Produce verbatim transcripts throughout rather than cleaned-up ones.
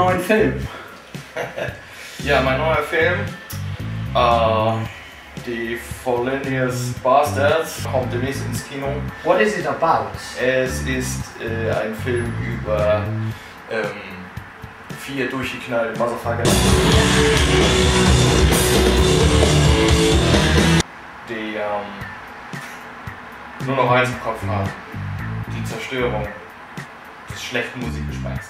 neuen Film? Ja, mein neuer Film, äh, die Fallenius Bastards, kommt demnächst ins Kino. What is it about? Es ist äh, ein Film über ähm, vier durchgeknallte Motherfucker, die ähm, nur noch eins im Kopf haben: die Zerstörung des schlechten Musikgeschmacks.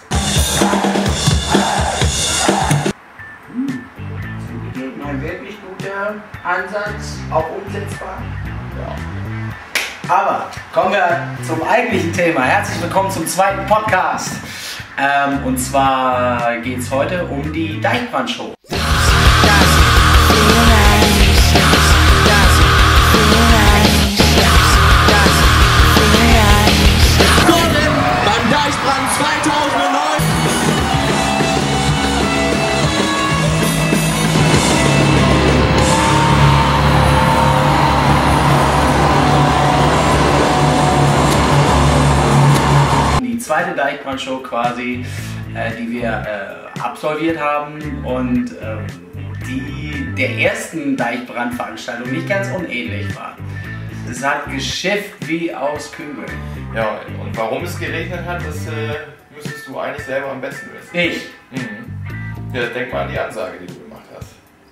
Ein wirklich guter Ansatz, auch umsetzbar. Ja. Aber kommen wir zum eigentlichen Thema. Herzlich willkommen zum zweiten Podcast. Ähm, und zwar geht es heute um die Deichbrand-Show. Beim Deichbrand zweitausendneun. Die zweite Deichbrand-Show quasi, äh, die wir äh, absolviert haben und äh, die der ersten Deichbrandveranstaltung nicht ganz unähnlich war. Es hat geschifft wie aus Kübeln. Ja, und warum es geregnet hat, das äh, müsstest du eigentlich selber am besten wissen. Ich? Mhm. Ja, denk mal an die Ansage, die du gemacht hast.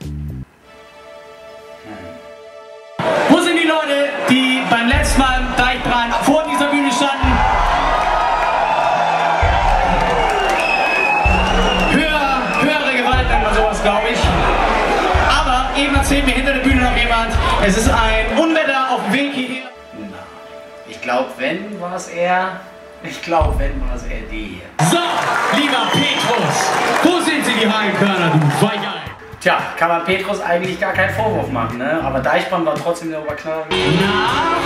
Wo sind die Leute, die beim letzten Mal im Deichbrand vor dieser Bühne standen? Höher, höhere Gewalt nennt man sowas, glaube ich. Aber eben erzählt mir hinter der Bühne noch jemand, es ist ein Unwetter auf dem Weg hierher. Na, ich glaube, wenn war es er. Ich glaube, wenn war es er die hier. So, lieber Petrus, wo sind sie, die Heilkörner, du Weichei? Tja, kann man Petrus eigentlich gar keinen Vorwurf machen, ne? Aber Deichbrand war trotzdem der Oberknaller. Na?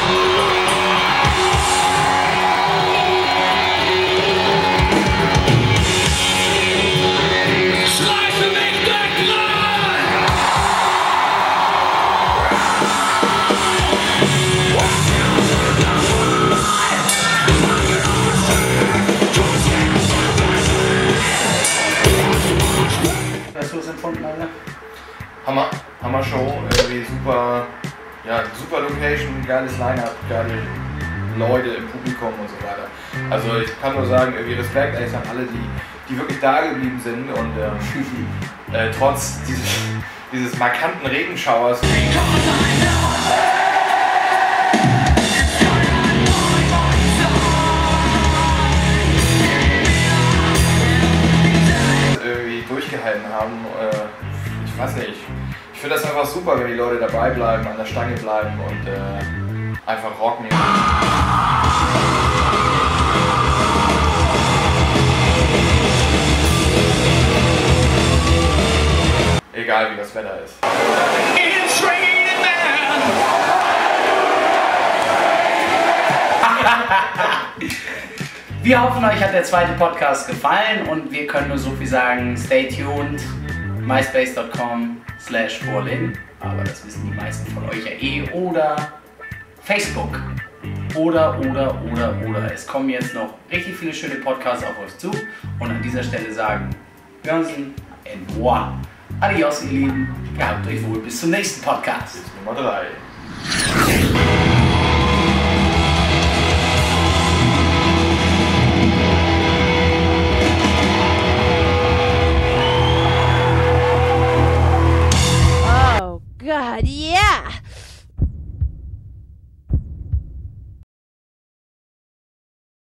Hast du es empfunden, Alter? Hammer, Hammer Show, irgendwie super, ja, super Location, geiles Line-Up, geile Leute im Publikum und so weiter. Also ich kann nur sagen, irgendwie Respekt eigentlich an alle, die, die wirklich da geblieben sind und ähm, äh, trotz dieses, dieses markanten Regenschauers irgendwie durchgehalten haben. Äh, ich weiß nicht, ich finde das einfach super, wenn die Leute dabei bleiben, an der Stange bleiben und äh, einfach rocken. Egal wie das Wetter ist. It's raining man. Wir hoffen, euch hat der zweite Podcast gefallen und wir können nur so viel sagen, stay tuned, myspace dot com slash fallin, aber das wissen die meisten von euch ja eh, oder Facebook, oder, oder, oder, oder. Es kommen jetzt noch richtig viele schöne Podcasts auf euch zu und an dieser Stelle sagen Björnsen and moi. Adios, ihr Lieben, gehabt euch wohl, bis zum nächsten Podcast. Nummer drei. Oh, God, yeah!